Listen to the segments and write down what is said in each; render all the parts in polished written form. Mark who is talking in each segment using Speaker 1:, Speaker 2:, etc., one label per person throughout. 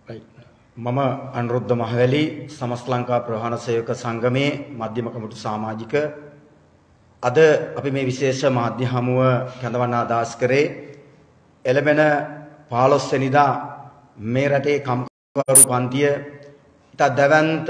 Speaker 1: මම අනුරුද්ධ මහවැලි සමස්ත ලංකා ප්‍රවාහන සේවක සංගමේ මධ්‍යම කමිටු සමාජික අද අපි මේ විශේෂ මාධ්‍ය හමුව කැඳවන්න අදහස් කරේ එළඹෙන 15 වෙනිදා මේ රටේ කම්කරු පන්තිය ඉතා දැවැන්ත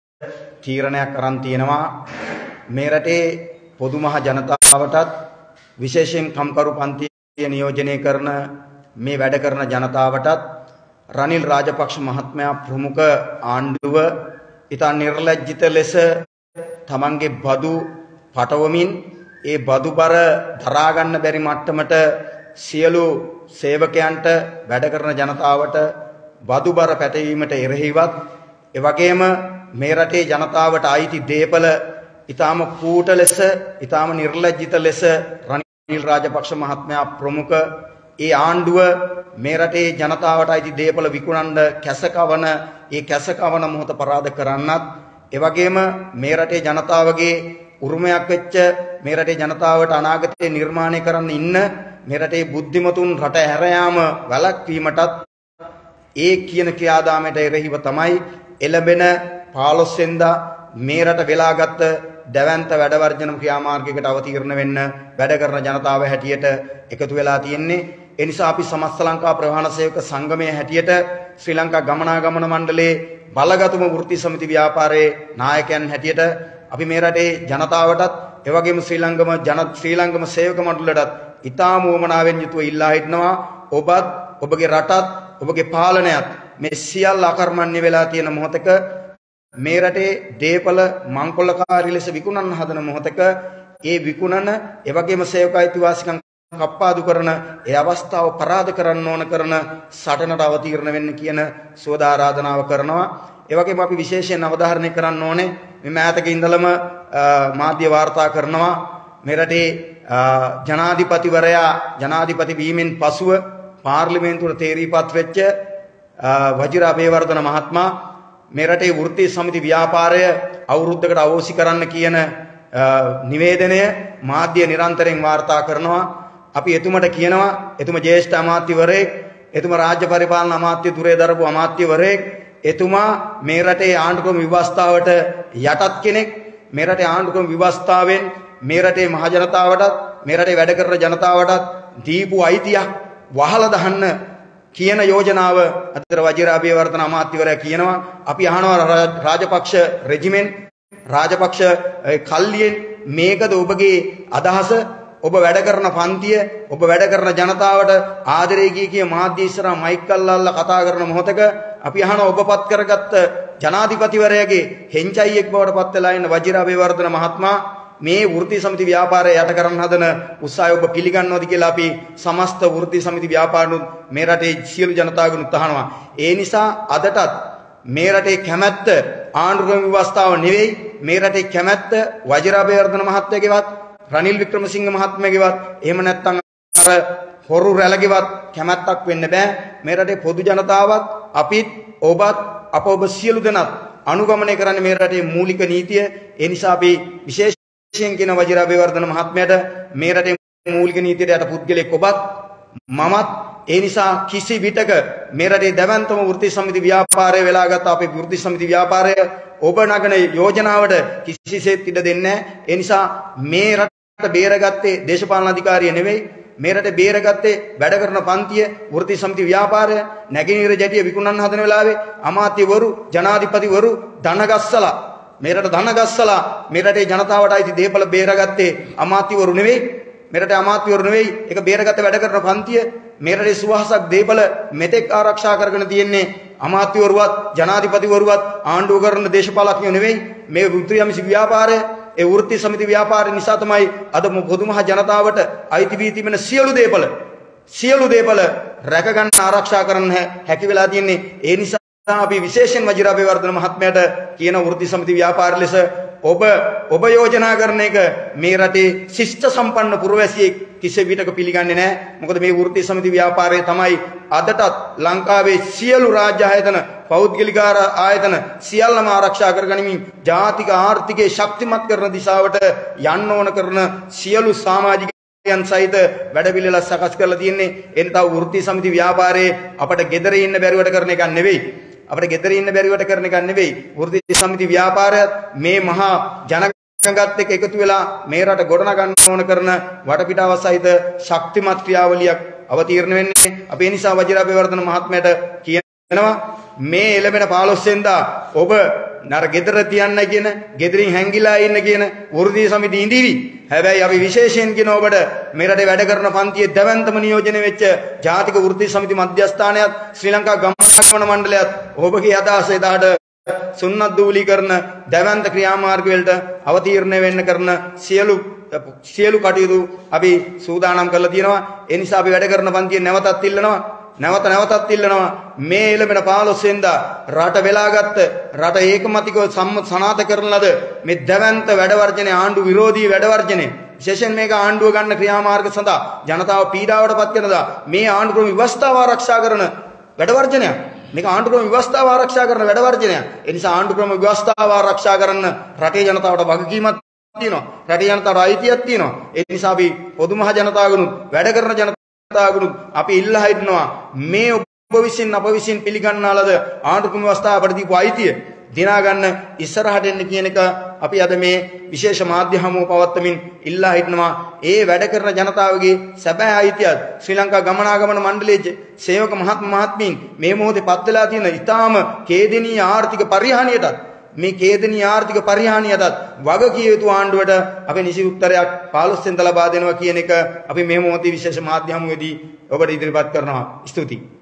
Speaker 1: තීරණයක් අරන් තියෙනවා මේ රටේ පොදු මහ ජනතාවටත් විශේෂයෙන් කම්කරු පන්තිය නියෝජනය කරන මේ වැඩ කරන ජනතාවටත් රනිල් රාජපක්ෂ මහත්මයා ප්‍රමුඛ ආණ්ඩුව ඉතා නිර්ලජ්ජිත ලෙස තමන්ගේ බදු පටවමින් ඒ බදු බර දරා ගන්න බැරි මට්ටමට සියලු සේවකයන්ට වැඩ කරන ජනතාවට බදු බර පැටවීමට එරෙහිවත් ඒ වගේම මේ රටේ ජනතාවට අයිති දේපල ඊටාම කූට ලෙස ඊටාම නිර්ලජ්ජිත ලෙස රනිල් රාජපක්ෂ මහත්මයා ප්‍රමුඛ ඒ ආණ්ඩුව මේ රටේ ජනතාවට අයිති දේපල විකුණන්න කැසකවන ඒ කැසකවන මොහොත පරාද කරන්නත් ඒ වගේම මේ රටේ ජනතාවගේ උරුමයක් වෙච්ච මේ රටේ ජනතාවට අනාගතේ නිර්මාණය කරන්න ඉන්න මේ රටේ බුද්ධිමතුන් රට හැර යාම වැළැක්වීමටත් ඒ කියන ක්‍රියාදාමයට එරෙහිව තමයි එළඹෙන 15 වෙනිදා මේ රට වෙලාගත් දැවැන්ත වැඩ වර්ජන ක්‍රියාමාර්ගයකට අවතීර්ණ වෙන්න වැඩ කරන ජනතාව හැටියට එකතු වෙලා තියෙන්නේ. ඒ නිසා අපි සමස්ත ලංකා ප්‍රවාහන සේවක සංගමයේ හැටියට ශ්‍රී ලංකා ගමනාගමන මණ්ඩලයේ බලගතුම වෘත්ති සමිති ව්‍යාපාරයේ නායකයන් හැටියට අපි මේ රටේ ජනතාවටත් ඒ වගේම ශ්‍රී ලංකම සේවක මණ්ඩලයටත් ඉතාම උවමනාවෙන් යුතුව ඉල්ලා හිටනවා ඔබත් ඔබගේ රටත් ඔබගේ පාලනයත් මේ සියල්ල අකර්මණ්‍ය වෙලා තියෙන මොහොතක මේ රටේ දේපල මංකොල්ලකාරී ලෙස විකුණන්න හදන මොහොතක ඒ විකුණන ඒ වගේම සේවක අයිතිවාසිකම් කප්පාදු කරන ඒ අවස්ථාව පරාද කරන්න ඕන කරන සටනට අවතීර්ණ වෙන්න කියන සෝද ආරාධනාව කරනවා. ඒ වගේම අපි විශේෂයෙන් අවධාරණය කරන්න ඕනේ මේ මෑතක ඉඳලම මාධ්‍ය වාර්තා කරනවා මේ රටේ ජනාධිපතිවරයා ජනාධිපති වීමෙන් පසුව පාර්ලිමේන්තුවට තේරීපත් වෙච්ච වජිර අබේවර්ධන මහත්මයා මේ රටේ වෘත්ති සමිති ව්‍යාපාරය අවුරුද්දකට අවෝසි කරන්න කියන නිවේදනය මාධ්‍ය නිරන්තරයෙන් වාර්තා කරනවා. අපි එතුමට කියනවා එතුමා ජ්‍යෙෂ්ඨ අමාත්‍යවරයෙක් එතුමා රාජ්‍ය පරිපාලන අමාත්‍ය ධුරය දරපු අමාත්‍යවරයෙක් එතුමා මේ රටේ ආණ්ඩුක්‍රම ව්‍යවස්ථාවට යටත් කෙනෙක් මේ රටේ ආණ්ඩුක්‍රම ව්‍යවස්ථාවෙන් මේ රටේ මහ ජනතාවටත් මේ රටේ වැඩ කරන ජනතාවටත් දීපු අයිතියක් වහලා දාන්න කියන යෝජනාව අතර වජිර අබේවර්ධන අමාත්‍යවරයා කියනවා අපි අහනවා රාජපක්ෂ රෙජිමෙන් රාජපක්ෂ කල්ලියෙන් මේකද ඔබගේ අදහස ඔබ වැඩ කරන පන්තිය ඔබ වැඩ කරන ජනතාවට ආදරේ කිය මාධ්‍ය ඉස්සරහා මයික් අල්ලලා කතා කරන මොහොතක අපි අහනවා ඔබපත් කරගත්ත ජනාධිපතිවරයාගේ හෙන්චයියෙක් බවට පත් වෙලා ඉන්න වජිර අබේවර්ධන මහත්මයා මේ වෘත්ති සමිති ව්‍යාපාරය යට කරන්න හදන උත්සාහය ඔබ පිළිගන්නවද කියලා අපි සමස්ත වෘත්ති සමිති ව්‍යාපාරුන් මේ රටේ සියලු ජනතාවගෙන් උත්හනවා. ඒ නිසා අදටත් මේ රටේ කැමැත්ත ආණ්ඩුක්‍රම ව්‍යවස්ථාව නෙවෙයි මේ රටේ කැමැත්ත වජිර අබේවර්ධන මහත්තයාගේවත් රනිල් වික්‍රමසිංහ මහත්මයාගේවත් එහෙම නැත්නම් අර හොරු රැළගේවත් කැමැත්තක් වෙන්න බෑ. මේ රටේ පොදු ජනතාවත් අපිත් ඔබත් ඔබ සියලු දෙනාත් අනුගමනය කරන්නේ මේ රටේ මූලික නීතිය. ඒ නිසා අපි විශේෂයෙන් කියන වජිර අබේවර්ධන මහත්මයාට මේ රටේ මූලික නීතියට යට පුද්ගලෙක් ඔබත් මමත් ඒ නිසා කිසි විටක මේ රටේ දැවැන්තම වෘත්ති සමිති ව්‍යාපාරය වෙලාගත් අපේ වෘත්ති සමිති ව්‍යාපාරය ඔබ නගන යෝජනාවට කිසිසේත් ඉඩ දෙන්නේ නැහැ. ඒ නිසා මේ රට බේරගත්තේ දේශපාලන අධිකාරිය නෙවෙයි මේ රට බේරගත්තේ වැඩ කරන පන්තිය වෘත්ති සමිති ව්‍යාපාරය නැගිනීර ජැටිය විකුණන්න හදන වෙලාවේ අමාත්‍යවරු ජනාධිපතිවරු ධනගස්සලා මේ රට ධනගස්සලා මේ රටේ ජනතාවට අයිති දේපල බේරගත්තේ අමාත්‍යවරු නෙවෙයි මේ රටේ අමාත්‍යවරු නෙවෙයි ඒක බේරගත්ත වැඩ කරන පන්තිය මේ රටේ සුවහසක් දේපල මෙතෙක් ආරක්ෂා කරගෙන තියෙන්නේ අමාත්‍යවරුවත් ජනාධිපතිවරුවත් ආණ්ඩුව කරන දේශපාලකයෝ නෙවෙයි මේ වෘත්ති සමිති ව්‍යාපාරය ඒ වෘත්ති සමිති ව්‍යාපාරය නිසා තමයි අද පොදු මහ ජනතාවට අයිති වී තිබෙන සියලු දේපල රැක ගන්න ආරක්ෂා කරන්න හැකි වෙලා තියෙන්නේ. ඒ නිසා අපි විශේෂයෙන් වජිර අබේවර්ධන මහත්මයාට කියන වෘත්ති සමිති ව්‍යාපාර ලෙස ඔබ යෝජනා කරන එක මේ රටේ ශිෂ්ට සම්පන්න පුරවැසියෙක් කිසි විටක පිළිගන්නේ නැහැ. මොකද මේ වෘත්ති සමිති ව්‍යාපාරය තමයි අදටත් ලංකාවේ සියලු රාජ්‍ය ආයතන පෞද්ගලික ආයතන සියල්ලම ආරක්ෂා කරගනිමින් ජාතික ආර්ථිකය ශක්තිමත් කරන දිශාවට යන්න ඕන කරන සියලු සමාජික යන් සහිත වැඩපිළිවෙල සකස් කරලා තියෙන්නේ. එන්න තව වෘත්ති සමිති ව්‍යාපාරයේ අපට gedare ඉන්න බැරිවට කරන එකක් නෙවෙයි. අපිට gedare ඉන්න බැරිවට කරන එකක් නෙවෙයි. වෘත්ති සමිති ව්‍යාපාරයත් මේ මහා ජනගත් එක්ක එකතු වෙලා මේ රට ගොඩනගන්න ඕන කරන වටපිටාව සහිත ශක්තිමත් ක්‍රියාවලියක් අවතීර්ණ වෙන්නේ. අපි ඒ නිසා වජිරාභිවර්ධන මහත්මයාට කියනවා මේ එළඹෙන 15 වෙනිදා ඔබ නර gedara තියන්න කියන gederin හැංගිලා ඉන්න කියන වෘත්ති සමිති ඉඳීවි. හැබැයි අපි විශේෂයෙන් කියන ඔබට මේ රටේ වැඩ කරන පන්තියේ දැවැන්තම නියෝජනය වෙච්ච ජාතික වෘත්ති සමිති මධ්‍යස්ථානයත් ශ්‍රී ලංකා ගමනාගමන මණ්ඩලයත් ඔබගේ අදහස එදාට සුන්නත් දූලීකරණ දැවැන්ත ක්‍රියාමාර්ග වලට අවතීර්ණ වෙන්න කරන සියලු කටයුතු අපි සූදානම් කරලා තියෙනවා. ඒ නිසා අපි වැඩ කරන පන්තියේ නැවතත් ඉල්ලනවා මේ එළඹෙන 15 වෙනිදා රට වෙලාගත්ත රට ඒකමතිකව සනාත කරන ලද මේ දැවැන්ත වැඩ වර්ජනයේ ආණ්ඩු විරෝධී වැඩ වර්ජනයේ විශේෂයෙන් මේක ආණ්ඩුව ගන්න ක්‍රියාමාර්ග සඳහා ජනතාව පීඩාවට පත් කරනදා මේ ආණ්ඩු ක්‍රම ව්‍යවස්ථාව ආරක්ෂා කරන වැඩ වර්ජනයක්. මේක ආණ්ඩු ක්‍රම ව්‍යවස්ථාව ආරක්ෂා කරන වැඩ වර්ජනයක්. ඒ නිසා ආණ්ඩු ක්‍රම ව්‍යවස්ථාව ආරක්ෂා කරන්න රටේ ජනතාවට වගකීමක් තියෙනවා. රටේ ජනතාවට අයිතියක් තියෙනවා. ඒ නිසා අපි පොදු මහ ජනතාවගනුත් වැඩ කරන ජනතාවගනුත් අපි ඉල්ලා හිටනවා මේ ඔබ විසින් අප විසින් පිළිගන්නා ලද ආණ්ඩු ක්‍රම ව්‍යවස්ථාව අපට දීපු අයිතිය දිනා ගන්න ඉස්සරහට එන්න කියන එක අපි අද මේ විශේෂ මාධ්‍ය හමුව පවත්වමින් ඉල්ලා හිටනවා. ඒ වැඩ කරන ජනතාවගේ සැබෑ අයිතියත් ශ්‍රී ලංකා ගමනාගමන මණ්ඩලයේ සේවක මහත්මීන් මේ මොහොතේ පත් වෙලා තියෙන ඊටාම ඛේදනීය ආර්ථික පරිහානියටත් මේ ඛේදනීය ආර්ථික පරිහානියටත් වග කිය යුතු ආණ්ඩුවට අපි නිසි උත්තරයක් 15 වෙනිදා ලබා දෙනවා කියන එක අපි මේ මොහොතේ විශේෂ මාධ්‍ය හමුවේදී ඔබට ඉදිරිපත් කරනවා. ස්තුතියි.